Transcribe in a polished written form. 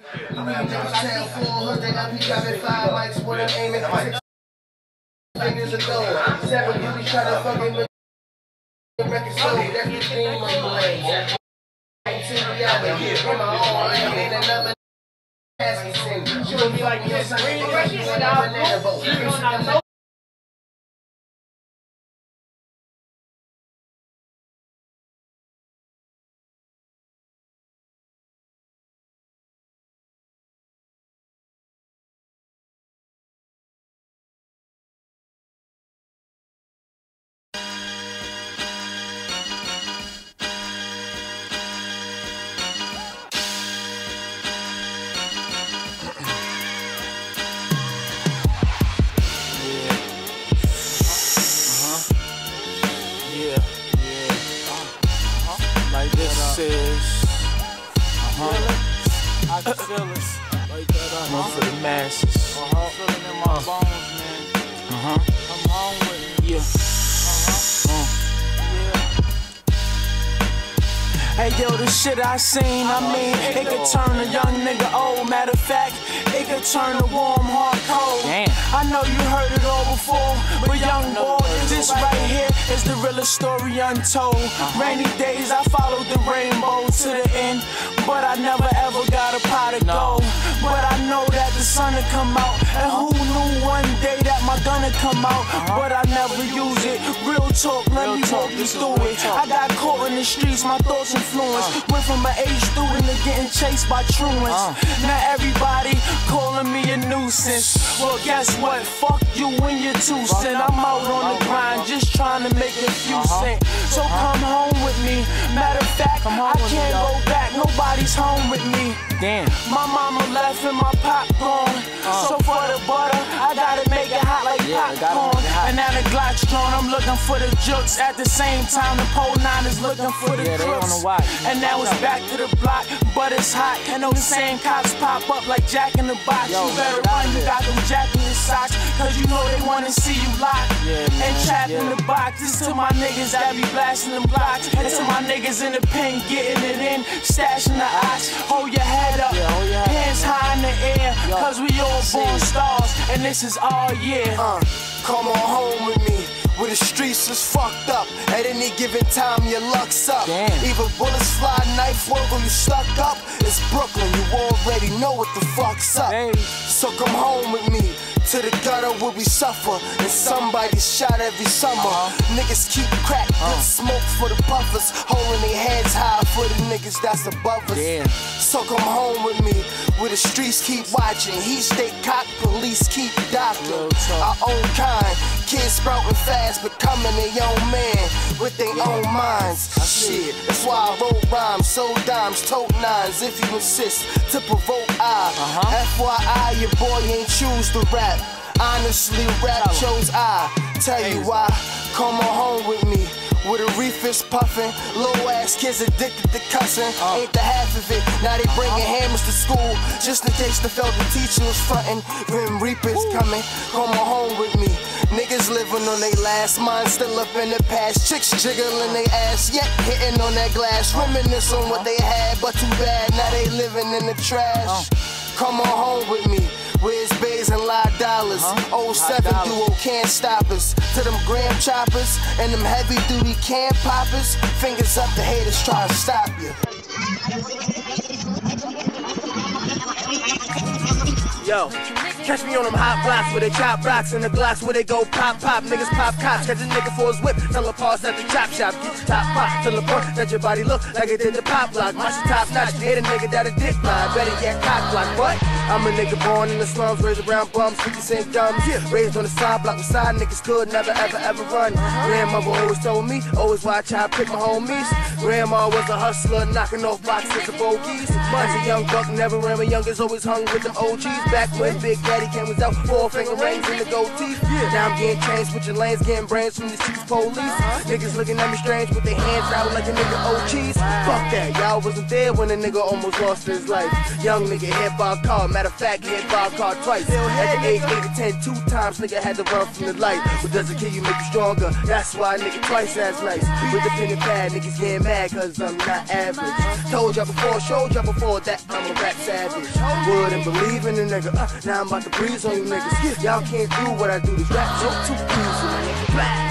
Tell 400, they got me dropping 5 mics with them aiming 6 fingers ago. 7 beauty try to fucking with the record sold. That's the theme of the lane. To reality, in my own lane, ain't another asking sin. Show me like you're something because you want a banana boat. I can feel it. Like that, one for the masses. Feeling in my bones, man. Come home with me. Hey yo, the shit I seen, I mean, it could turn a young nigga old. Matter of fact, it could turn a warm heart cold. I know you heard it all before, but young boy, this right here is the realest story untold. Rainy days, I followed the rainbow to the end, but I never ever got a pot of gold. But I know that the sun will come out, and who knew one day that my gun would come out, but I never use it. Real talk, let me walk you through it. I got caught in the streets, my thoughts influenced. Went from an A student to getting chased by truants. Now everybody calling me a nuisance. Well, guess what? Fuck you and your 2 cents. I'm out on the grind, just trying to make a few cents. So come home with me. Matter of fact, I can't go back. Nobody's home with me. My mama left and my pop gone. So for the butter, I gotta make it hot like popcorn. And now the Glock's drawn, I'm looking for the jokes. At the same time, the pole 9 is looking for the crooks. And now it's back to the block, but it's hot. And those same cops pop up like Jack in the Box. You better run, you got them Jack in your socks, cause you know they wanna see you locked and trapped in the box. This to my niggas that be blasting them blocks, and to my niggas in the pen getting it in, stashing the ox. Hold your head up, hands high in the air, cause we all born stars, and this is our year. Come on home with me, where the streets is fucked up. At any given time, your luck's up. Either bullets fly, knife work, or you stuck up. It's Brooklyn, you already know what the fuck's up. So come home with me, to the gutter where we suffer, and somebody's shot every summer. Niggas keep crack, good smoke for the puffers, holding their heads high for the niggas that's above us. So come home with me, where the streets keep watching, he stay cocked, police keep doctoring. Our own kind, kids sprouting fast, becoming their own man with their own minds. Shit, that's why I wrote rhymes, sold dimes, tote 9s, if you insist, to provoke I. FYI, your boy ain't choose to rap. Honestly, rap chose I. Tell you why, come on home with me, where the reef is puffin', low ass kids addicted to cussing. Ain't the half of it, now they bringing hammers to school, just in case they felt the teacher was frontin'. Grim Reaper's coming, come on home with me. Niggas living on they last, mine still up in the past. Chicks jiggling they ass, yet hitting on that glass. Reminisce on what they had, but too bad, now they living in the trash. Come on home with me, where's bays and live dollars? 07 duo can't stop us. To them gram choppers and them heavy duty can poppers, fingers up, the haters try to stop you. Yo, catch me on them hot blocks where they chop rocks, and the Glocks where they go pop pop. Niggas pop cops, catch a nigga for his whip, tell her pause at the chop shop. Get your top pop, till the point that your body look like it did the pop block. My shit top notch, hit a nigga that a dick ride, better get cock block. What? I'm a nigga born in the slums, raised around bums, 50 cent gums. Raised on the side block, beside niggas could never ever ever run. Grandmother always told me, always watch how I pick my homies. Grandma was a hustler, knocking off boxes of bogeys. As a young buck, never ran with youngers, always hung with them OGs. Back when Big Daddy came was out, 4-finger rings in the gold teeth. Now I'm getting changed, switching lanes, getting brains from these cheese police. Niggas looking at me strange with their hands out like a nigga OGs. Fuck that, y'all wasn't there when a nigga almost lost his life. Young nigga hip hop car, Matter of fact, hit 5 car twice. At the age 8 to 10, 2 times, nigga had to run from the light. What doesn't kill you make you stronger. That's why nigga twice as nice. With the pen and pad, niggas getting mad cause I'm not average. Told y'all before, showed y'all before that I'm a rap savage. Wouldn't believe in a nigga. Now I'm about to breeze on you niggas. Y'all can't do what I do. This rap so too easy.